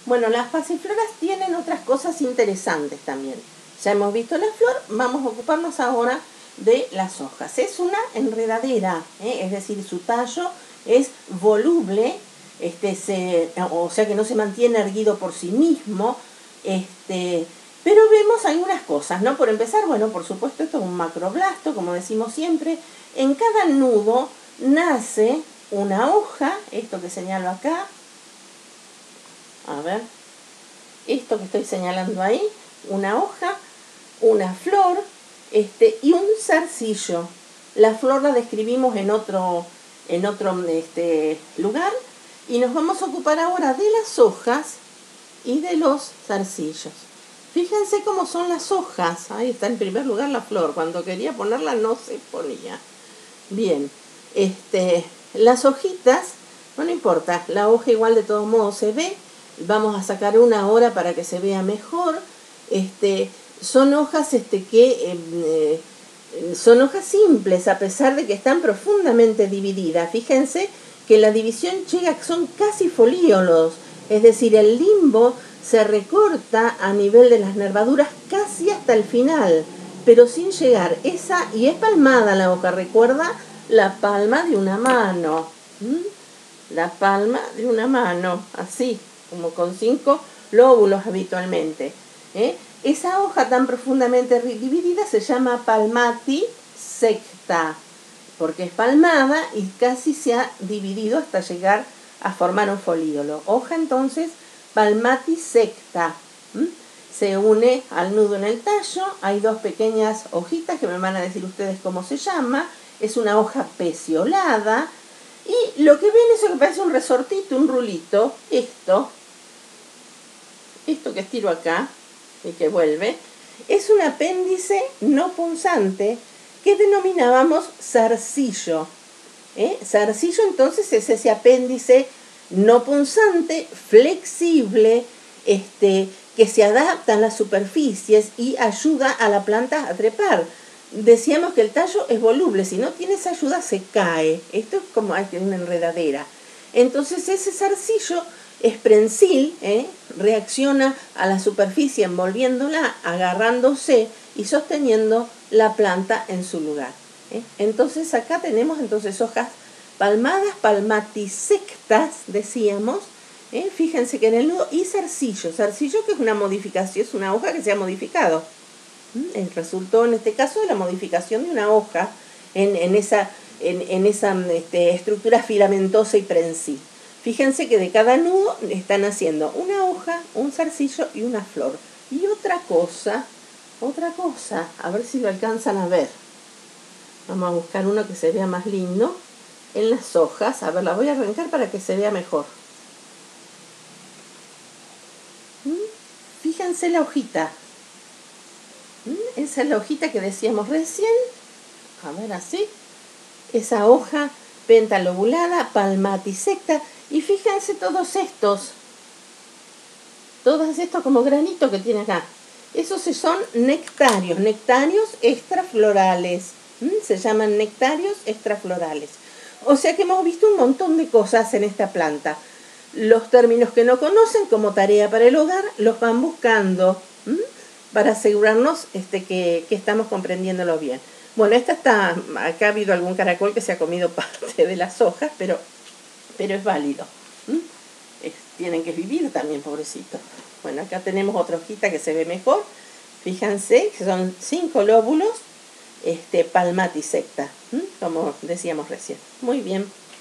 Bueno, las pasifloras tienen otras cosas interesantes también. Ya hemos visto la flor, vamos a ocuparnos ahora de las hojas. Es una enredadera, es decir, su tallo es voluble, o sea que no se mantiene erguido por sí mismo, pero vemos algunas cosas, ¿no? Por empezar, bueno, por supuesto esto es un macroblasto, como decimos siempre. En cada nudo nace una hoja, esto que señalo acá, a ver, esto que estoy señalando ahí, una hoja, una flor, y un zarcillo. La flor la describimos en otro lugar, y nos vamos a ocupar ahora de las hojas y de los zarcillos. Fíjense cómo son las hojas. Ahí está en primer lugar la flor. Cuando quería ponerla no se ponía. Bien, las hojitas, no importa, la hoja igual de todos modos se ve. Vamos a sacar una ahora para que se vea mejor. Son hojas son hojas simples, a pesar de que están profundamente divididas. Fíjense que la división llega, son casi folíolos, es decir, el limbo se recorta a nivel de las nervaduras casi hasta el final, pero sin llegar. Y es palmada la hoja, recuerda la palma de una mano. La palma de una mano, así, como con 5 lóbulos habitualmente. Esa hoja tan profundamente dividida se llama palmatisecta, porque es palmada y casi se ha dividido hasta llegar a formar un folíolo. Hoja entonces palmatisecta. Se une al nudo en el tallo. Hay 2 pequeñas hojitas que me van a decir ustedes cómo se llama. Es una hoja peciolada. Y lo que ven es lo que parece un resortito, un rulito. Esto que estiro acá y que vuelve, es un apéndice no punzante que denominábamos zarcillo. Zarcillo entonces es ese apéndice no punzante, flexible, que se adapta a las superficies y ayuda a la planta a trepar. Decíamos que el tallo es voluble, si no tiene esa ayuda se cae. Esto es como una enredadera. Entonces ese zarcillo es prensil, reacciona a la superficie envolviéndola, agarrándose y sosteniendo la planta en su lugar. Entonces acá tenemos hojas palmadas, palmatisectas, decíamos. Fíjense que en el nudo, y zarcillo que es una modificación, es una hoja que se ha modificado. Resultó en este caso de la modificación de una hoja en esa estructura filamentosa y prensil. Fíjense que de cada nudo están haciendo una hoja, un zarcillo y una flor. Y otra cosa, a ver si lo alcanzan a ver. Vamos a buscar uno que se vea más lindo en las hojas. A ver, la voy a arrancar para que se vea mejor. Fíjense la hojita. Esa es la hojita que decíamos recién. A ver, así. Esa hoja pentalobulada, palmatisecta. Y fíjense todos estos como granitos que tiene acá. Esos son nectarios extraflorales. Se llaman nectarios extraflorales. O sea que hemos visto un montón de cosas en esta planta. Los términos que no conocen, como tarea para el hogar, los van buscando para asegurarnos que estamos comprendiéndolo bien. Bueno, acá ha habido algún caracol que se ha comido parte de las hojas, pero es válido. Tienen que vivir también, pobrecitos. Bueno, acá tenemos otra hojita que se ve mejor. Fíjense que son 5 lóbulos, palmatisecta, como decíamos recién. Muy bien.